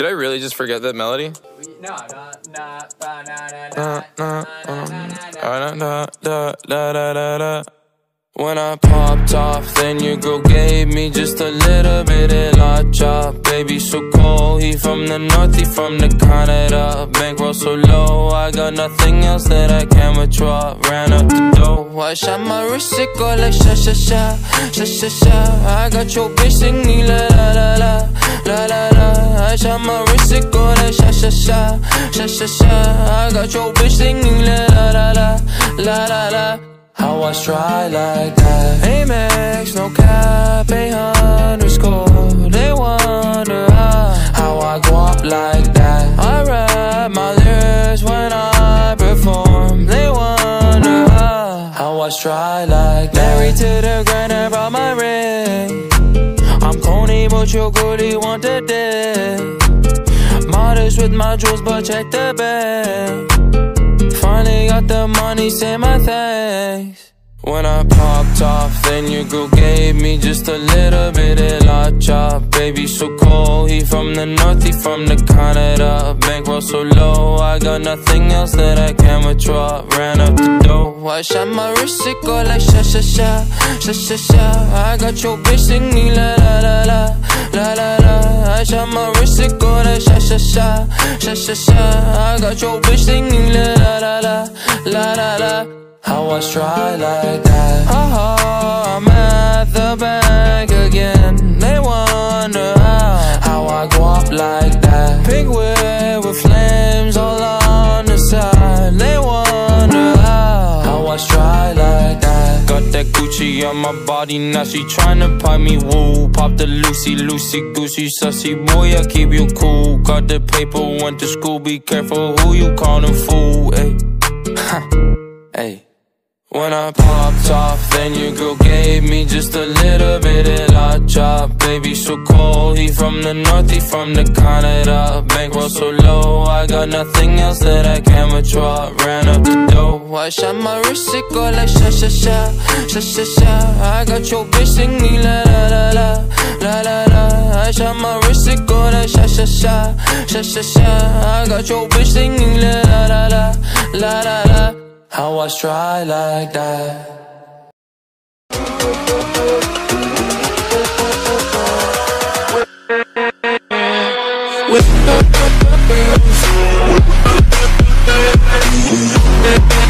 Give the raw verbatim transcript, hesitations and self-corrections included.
Did I really just forget that melody? No, no, no, na na na na. When I popped off, then your girl gave me just a little bit of la chop. Baby so cold, he from the north, he from the Canada. Bankroll so low, I got nothing else that I can withdraw. Ran up the dough, I shot my wrist, it go like sha sha sha, sha sha sha. I got your bitch singing la la la la, la la la. I shot my wrist, it go like sha sha sha, sha sha sha. I got your bitch singing la la la la, la la la. How I try like that? Amex, no cap, eight underscore. They wonder how, how I go up like that. I rap my lyrics when I perform. They wonder how, how I try like that. Married to the grind, I brought my ring. I'm corny, but your goodie want the dick. Modest with my jewels, but check the bag. Finally got the money, say my thanks. When I popped off, then your girl gave me just a little bit of la chop. Baby so cold, he from the north, he from the Canada. Bankroll so low, I got nothing else that I can withdraw. Ran up the dough, I shot my wrist, it go like sha sha sha, sha sha sha. I got your bitch singing la la la la, la la la. I shot my wrist, it go like sha sha sha, sha sha sha. I got your bitch singing la la la la, la la la. How I try like that? Haha, I'm at the bank again. They wonder how, how I go up like that. Pink whip with flames all on the side. They wonder how, how I try like that. Got that Gucci on my body, now she tryna pipe me, woo. Pop the Lucy, Lucy, Goosey, sussy boy, I keep you cool. Got the paper, went to school, be careful who you callin' fool, ayy. Hey. When I popped off, then your girl gave me just a little bit of la chop. Baby so cold, he from the north, he from the Canada. Bankroll so low, I got nothing else that I can withdraw. Ran up the dough, I shot my wrist, it go like sha sha sha, sha sha sha. I got your bitch singing la la la la, la la la. I shot my wrist, it go like sha sha sha, sha sha sha. I got your bitch singing la la la la, la la la. How I try like that? With